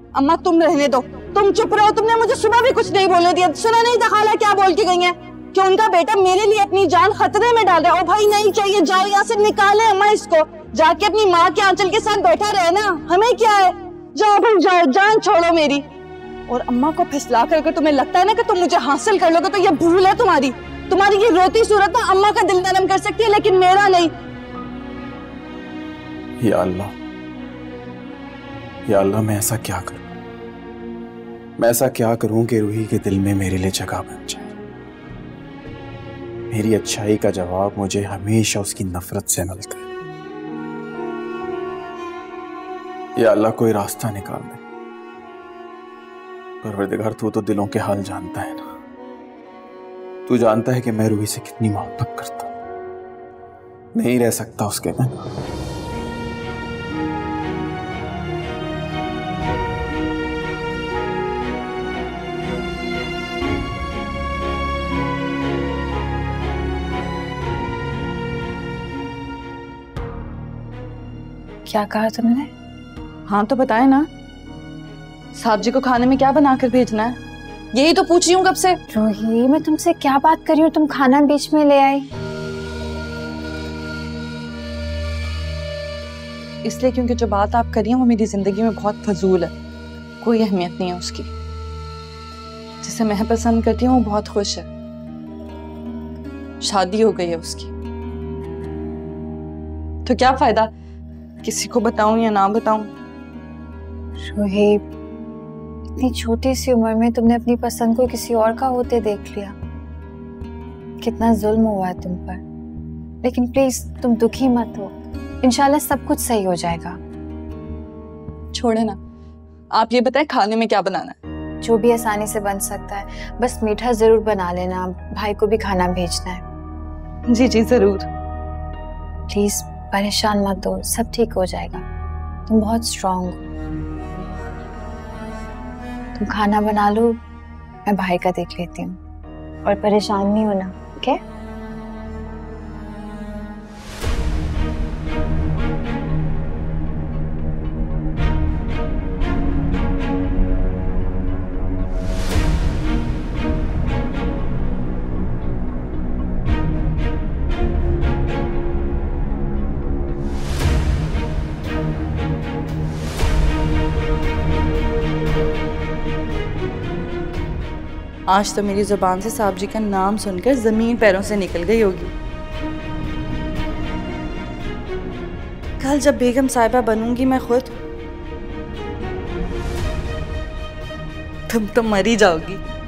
अम्मा तुम रहने दो, तुम चुप रहो। तुमने मुझे सुबह भी कुछ नहीं बोलने दिया, सुना नहीं था खाला क्या बोल के गई है कि उनका बेटा मेरे लिए अपनी जान खतरे में डाल रहा है। ओ भाई नहीं चाहिए, जाओ यहाँ से, निकाले अम्मा इसको, जाके अपनी माँ के आंचल के साथ बैठा रहे ना, हमें क्या है। जाओ भाई जाओ, जान छोड़ो मेरी। और अम्मा को फिसला करके तुम्हें लगता है ना कि तुम मुझे हासिल कर लोगे, तो ये भूल है तुम्हारी। तुम्हारी ये रोती सूरत ना अम्मा का दिल नरम कर सकती है, लेकिन मेरा नहीं। या अल्लाह, या अल्लाह, मैं ऐसा क्या करूं, मैं ऐसा क्या करूं कि रूही के दिल में मेरे लिए जगह बन जाए। मेरी अच्छाई का जवाब मुझे हमेशा उसकी नफरत से मिलता है। या अल्लाह, कोई रास्ता निकाल दे। परवरदिगार, तू तो दिलों के हाल जानता है ना। तू जानता है कि मैं रूही से कितनी मोहब्बत करता हूं, नहीं रह सकता उसके बिना। क्या कहा तुमने? हाँ तो बताए ना, साहब जी को खाने में क्या बनाकर भेजना है, यही तो पूछ रही हूँ कब से। रूही, मैं तुमसे क्या बात कर रही हूँ, तुम खाना बीच में ले आई। इसलिए क्योंकि जो बात आप कर रही हैं वो मेरी जिंदगी में बहुत फजूल है, कोई अहमियत नहीं है उसकी। जिसे मैं पसंद करती हूँ वो बहुत खुश है, शादी हो गई है उसकी। तो क्या फायदा किसी को बताऊं या ना बताऊं। रूही, इतनी छोटी सी उम्र में तुमने अपनी पसंद को किसी और का होते देख लिया, कितना जुल्म हुआ है तुम पर। लेकिन प्लीज तुम दुखी मत हो, इंशाल्लाह सब कुछ सही हो जाएगा। छोड़े ना, आप ये बताएं खाने में क्या बनाना है। जो भी आसानी से बन सकता है, बस मीठा जरूर बना लेना, भाई को भी खाना भेजना है। जी जी जरूर। प्लीज परेशान मत हो, सब ठीक हो जाएगा। तुम बहुत स्ट्रांग हो। तुम खाना बना लो, मैं भाई का देख लेती हूँ, और परेशान नहीं होना, ओके? आज तो मेरी जुबान से साहब जी का नाम सुनकर जमीन पैरों से निकल गई होगी। कल जब बेगम साहिबा बनूंगी मैं खुद, तुम तो मर ही जाओगी।